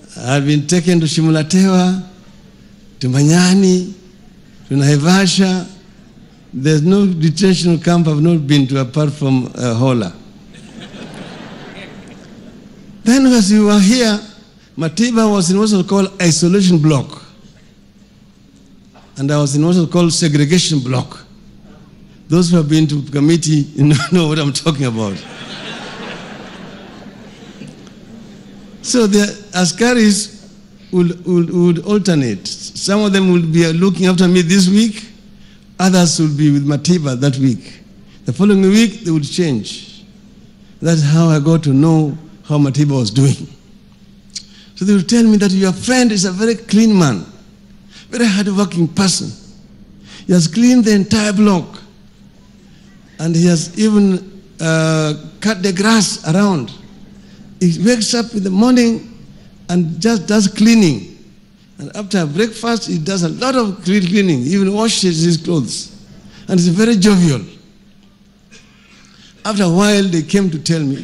I've been taken to Shimulatewa, to Manyani, to Naivasha. There's no detention camp I've not been to apart from Hola. Then as we were here, Matiba was in what was called isolation block. And I was in what was called segregation block. Those who have been to committee know what I'm talking about. So the askaris would alternate. Some of them would be looking after me this week, others would be with Matiba that week. The following week, they would change. That's how I got to know how Matiba was doing. So they would tell me that your friend is a very clean man, very hard-working person. He has cleaned the entire block, and he has even cut the grass around. He wakes up in the morning and just does cleaning. And after breakfast, he does a lot of cleaning. He even washes his clothes. And he's very jovial. After a while, they came to tell me,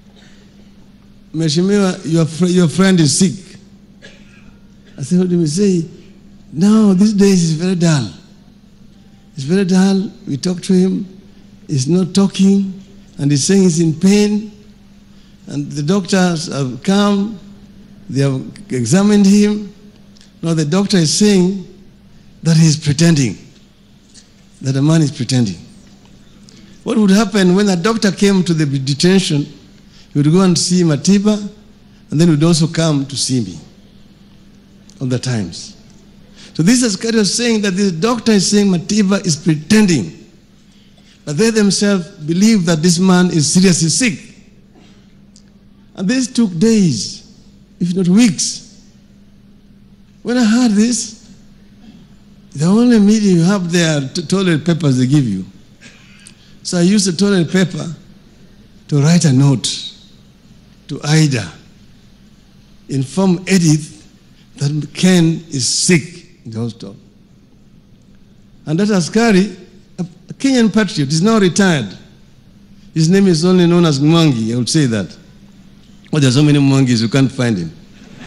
Mheshimiwa, your friend is sick. I said, what do you say? No, these days he's very dull. He's very dull. We talk to him. He's not talking. And he's saying he's in pain. And the doctors have come. They have examined him. Now the doctor is saying that he's pretending. That the man is pretending. What would happen when a doctor came to the detention? He would go and see Matiba, and then he would also come to see me all the times. So this is kind of saying that this doctor is saying Matiba is pretending. But they themselves believe that this man is seriously sick. And this took days, if not weeks. When I heard this, the only media you have there are toilet papers they give you. So I used the toilet paper to write a note to Ida, inform Edith that Ken is sick in the hospital. And that Askari, a Kenyan patriot, is now retired. His name is only known as Mwangi, I would say that. Oh, there are so many Mwangis, you can't find him.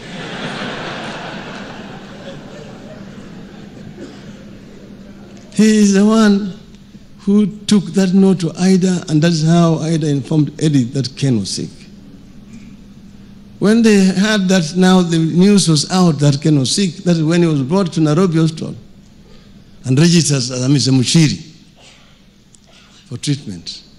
He is the one who took that note to Ida, and that's how Ida informed Edith that Ken was sick. When they heard that now the news was out that Ken was sick, that is when he was brought to Nairobi Hospital and registered as a Mr. Mushiri for treatment.